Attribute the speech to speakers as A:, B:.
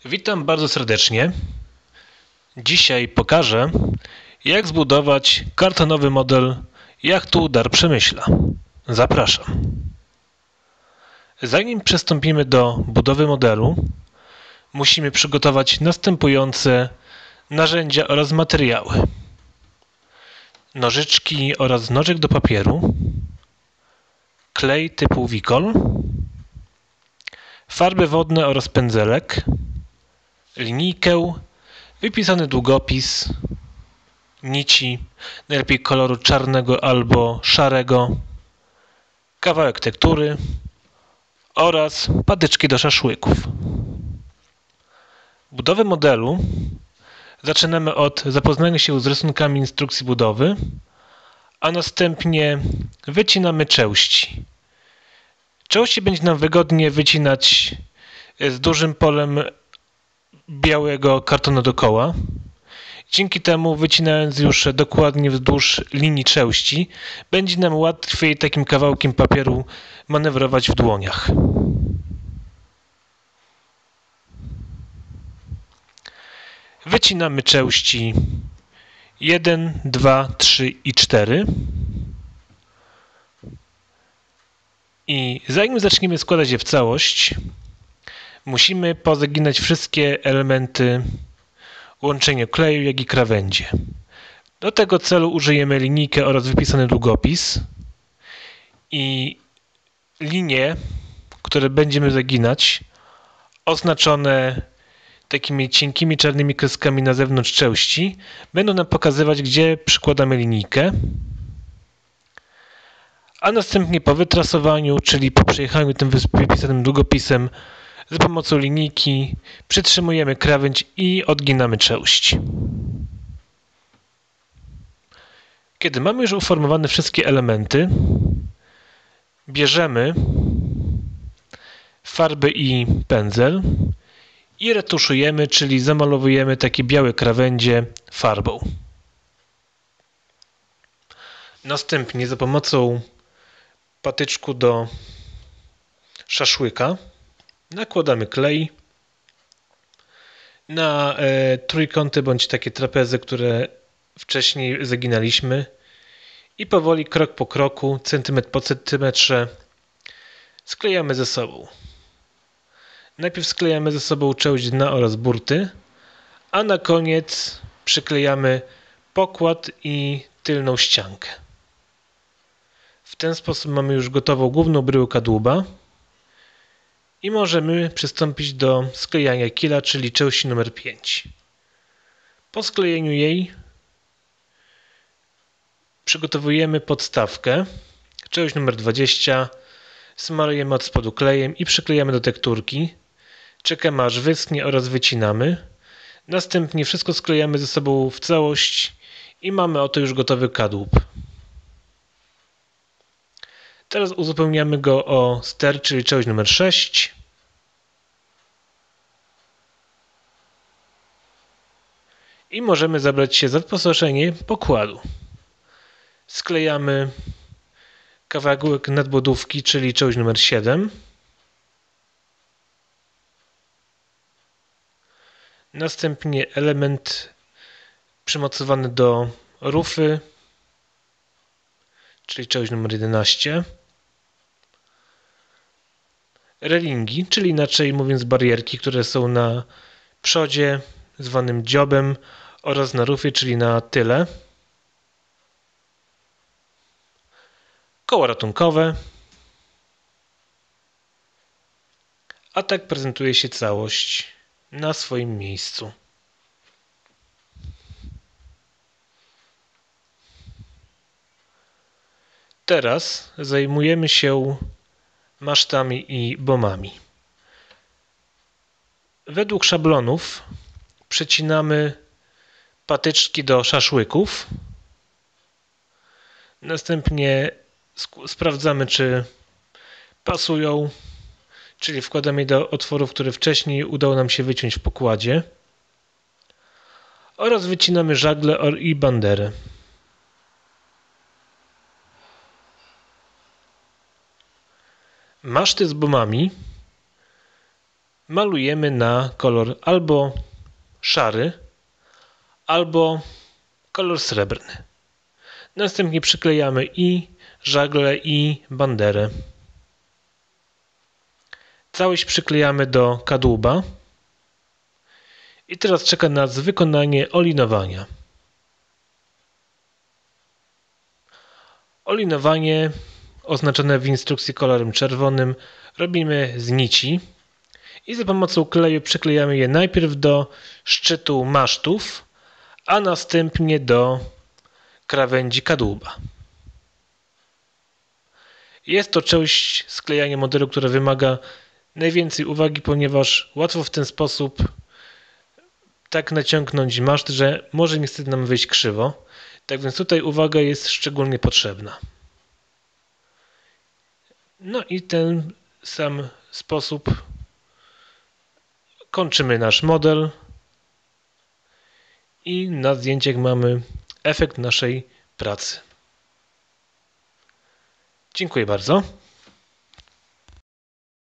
A: Witam bardzo serdecznie. Dzisiaj pokażę, jak zbudować kartonowy model jachtu Dar Przemyśla. Zapraszam. Zanim przystąpimy do budowy modelu, musimy przygotować następujące narzędzia oraz materiały. Nożyczki oraz nożyk do papieru, klej typu Wikol, farby wodne oraz pędzelek, linijkę, wypisany długopis, nici, najlepiej koloru czarnego albo szarego, kawałek tektury oraz patyczki do szaszłyków. Budowę modelu zaczynamy od zapoznania się z rysunkami instrukcji budowy, a następnie wycinamy części. Części będzie nam wygodnie wycinać z dużym polem białego kartonu dookoła. Dzięki temu, wycinając już dokładnie wzdłuż linii części, będzie nam łatwiej takim kawałkiem papieru manewrować w dłoniach. Wycinamy części 1, 2, 3 i 4. I zanim zaczniemy składać je w całość, musimy pozaginać wszystkie elementy łączenia kleju, jak i krawędzie. Do tego celu użyjemy linijkę oraz wypisany długopis i linie, które będziemy zaginać, oznaczone takimi cienkimi czarnymi kreskami na zewnątrz części, będą nam pokazywać, gdzie przykładamy linijkę, a następnie po wytrasowaniu, czyli po przejechaniu tym wypisanym długopisem za pomocą linijki, przytrzymujemy krawędź i odginamy część. Kiedy mamy już uformowane wszystkie elementy, bierzemy farby i pędzel i retuszujemy, czyli zamalowujemy takie białe krawędzie farbą. Następnie za pomocą patyczku do szaszłyka nakładamy klej na trójkąty bądź takie trapezy, które wcześniej zaginaliśmy i powoli, krok po kroku, centymetr po centymetrze sklejamy ze sobą. Najpierw sklejamy ze sobą część dna oraz burty, a na koniec przyklejamy pokład i tylną ściankę. W ten sposób mamy już gotową główną bryłę kadłuba i możemy przystąpić do sklejania kila, czyli części numer 5. Po sklejeniu jej przygotowujemy podstawkę, część numer 20, smarujemy od spodu klejem i przyklejamy do tekturki. Czekamy aż wyschnie oraz wycinamy. Następnie wszystko sklejamy ze sobą w całość i mamy oto już gotowy kadłub. Teraz uzupełniamy go o ster, czyli część numer 6. I możemy zabrać się za wyposażenie pokładu. Sklejamy kawałek nadbudówki, czyli część numer 7. Następnie element przymocowany do rufy, czyli część numer 11. Relingi, czyli inaczej mówiąc barierki, które są na przodzie, zwanym dziobem, oraz na rufie, czyli na tyle. Koło ratunkowe. A tak prezentuje się całość na swoim miejscu. Teraz zajmujemy się masztami i bomami. Według szablonów przecinamy patyczki do szaszłyków. Następnie sprawdzamy, czy pasują, czyli wkładamy je do otworów, które wcześniej udało nam się wyciąć w pokładzie. Oraz wycinamy żagle i banderę. Maszty z bomami malujemy na kolor albo szary, albo kolor srebrny. Następnie przyklejamy i żagle, i banderę. Całość przyklejamy do kadłuba. I teraz czeka nas wykonanie olinowania. Olinowanie, oznaczone w instrukcji kolorem czerwonym, robimy z nici i za pomocą kleju przyklejamy je najpierw do szczytu masztów, a następnie do krawędzi kadłuba. Jest to część sklejania modelu, która wymaga najwięcej uwagi, ponieważ łatwo w ten sposób tak naciągnąć maszt, że może niestety nam wyjść krzywo. Tak więc tutaj uwaga jest szczególnie potrzebna. No i w ten sam sposób kończymy nasz model i na zdjęciach mamy efekt naszej pracy. Dziękuję bardzo.